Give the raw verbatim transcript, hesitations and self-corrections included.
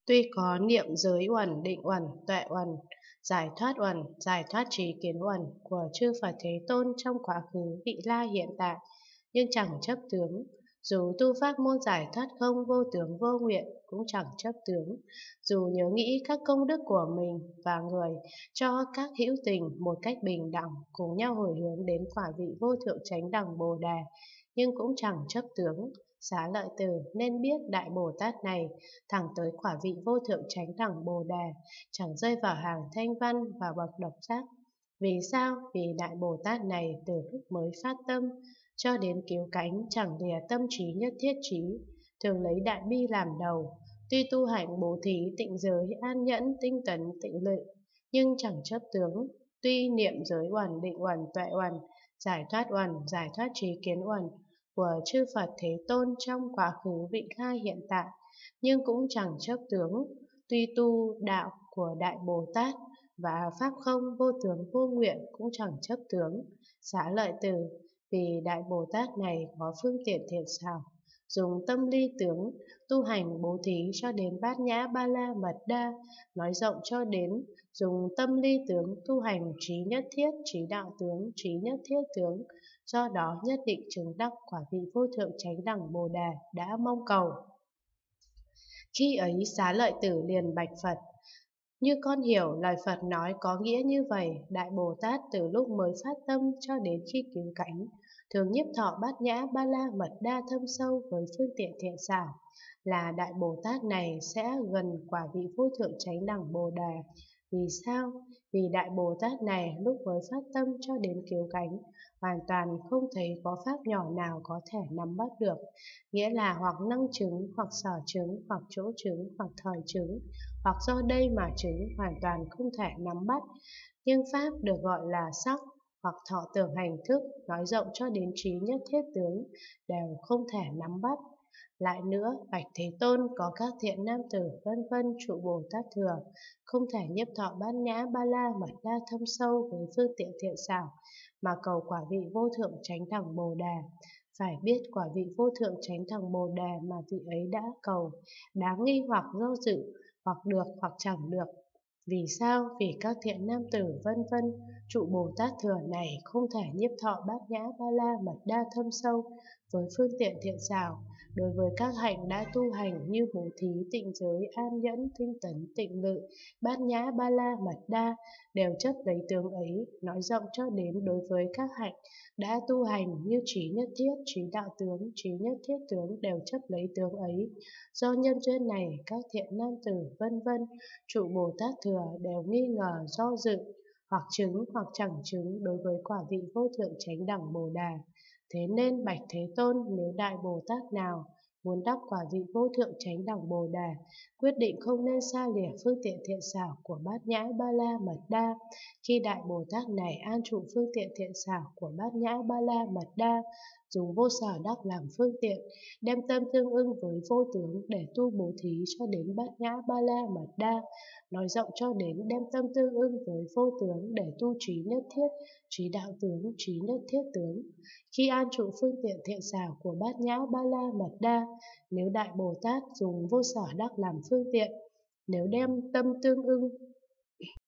Tuy có niệm giới uẩn, định uẩn, tuệ uẩn, giải thoát uẩn, giải thoát trí kiến uẩn của chư Phật Thế Tôn trong quá khứ vị la hiện tại, nhưng chẳng chấp tướng. Dù tu pháp môn giải thoát không vô tướng vô nguyện cũng chẳng chấp tướng. Dù nhớ nghĩ các công đức của mình và người cho các hữu tình một cách bình đẳng cùng nhau hồi hướng đến quả vị vô thượng chánh đẳng Bồ Đề, nhưng cũng chẳng chấp tướng. Xá lợi tử, nên biết Đại Bồ Tát này thẳng tới quả vị vô thượng chánh đẳng Bồ Đề, chẳng rơi vào hàng thanh văn và bậc độc giác. Vì sao? Vì Đại Bồ Tát này từ lúc mới phát tâm cho đến cứu cánh chẳng lìa tâm trí nhất thiết trí, thường lấy đại bi làm đầu. Tuy tu hành bố thí, tịnh giới, an nhẫn, tinh tấn, tịnh lự, nhưng chẳng chấp tướng. Tuy niệm giới uẩn, định uẩn, tuệ uẩn, giải thoát uẩn, giải thoát trí kiến uẩn của chư Phật Thế Tôn trong quá khứ vị lai hiện tại, nhưng cũng chẳng chấp tướng. Tuy tu đạo của Đại Bồ Tát và pháp không vô tướng vô nguyện cũng chẳng chấp tướng. Xá lợi tử, vì Đại Bồ Tát này có phương tiện thiện xảo, dùng tâm ly tướng tu hành bố thí cho đến bát nhã ba la mật đa, nói rộng cho đến dùng tâm ly tướng tu hành trí nhất thiết, trí đạo tướng, trí nhất thiết tướng, do đó nhất định chứng đắc quả vị vô thượng chánh đẳng Bồ Đề đã mong cầu. Khi ấy Xá lợi tử liền bạch Phật: như con hiểu lời Phật nói có nghĩa như vậy. Đại Bồ Tát từ lúc mới phát tâm cho đến khi cứu cánh, thường nhiếp thọ bát nhã ba la mật đa thâm sâu với phương tiện thiện xảo, là Đại Bồ Tát này sẽ gần quả vị vô thượng chánh đẳng Bồ Đề. Vì sao? Vì Đại Bồ Tát này lúc mới phát tâm cho đến cứu cánh, hoàn toàn không thấy có pháp nhỏ nào có thể nắm bắt được, nghĩa là hoặc năng chứng, hoặc sở chứng, hoặc chỗ chứng, hoặc thời chứng, hoặc do đây mà chứng, hoàn toàn không thể nắm bắt. Nhưng pháp được gọi là sắc, hoặc thọ tưởng hành thức, nói rộng cho đến trí nhất thiết tướng, đều không thể nắm bắt. Lại nữa, bạch Thế Tôn, có các thiện nam tử vân vân trụ Bồ Tát thừa, không thể nhiếp thọ bát nhã ba la mật đa thâm sâu với phương tiện thiện xảo, mà cầu quả vị vô thượng chánh đẳng Bồ Đề. Phải biết quả vị vô thượng chánh đẳng Bồ Đề mà vị ấy đã cầu, đáng nghi hoặc do dự, hoặc được hoặc chẳng được. Vì sao? Vì các thiện nam tử vân vân trụ Bồ Tát thừa này không thể nhiếp thọ bát nhã ba la mật đa thâm sâu với phương tiện thiện xảo. Đối với các hạnh đã tu hành như bố thí, tịnh giới, an nhẫn, tinh tấn, tịnh lự, bát nhã ba la mật đa đều chấp lấy tướng ấy. Nói rộng cho đến đối với các hạnh đã tu hành như trí nhất thiết, trí đạo tướng, trí nhất thiết tướng đều chấp lấy tướng ấy. Do nhân duyên này, các thiện nam tử vân vân trụ Bồ Tát thừa đều nghi ngờ, do dự, hoặc chứng hoặc chẳng chứng đối với quả vị vô thượng chánh đẳng Bồ Đề. Thế nên bạch Thế Tôn, nếu Đại Bồ Tát nào muốn đắc quả vị vô thượng chánh đẳng Bồ Đề, quyết định không nên xa lìa phương tiện thiện xảo của bát nhã ba la mật đa. Khi Đại Bồ Tát này an trụ phương tiện thiện xảo của bát nhã ba la mật đa, dùng vô sở đắc làm phương tiện, đem tâm tương ưng với vô tướng để tu bố thí cho đến bát nhã ba la mật đa, nói rộng cho đến đem tâm tương ưng với vô tướng để tu trí nhất thiết, trí đạo tướng, trí nhất thiết tướng. Khi an trụ phương tiện thiện xảo của bát nhã ba la mật đa, nếu Đại Bồ Tát dùng vô sở đắc làm phương tiện, nếu đem tâm tương ưng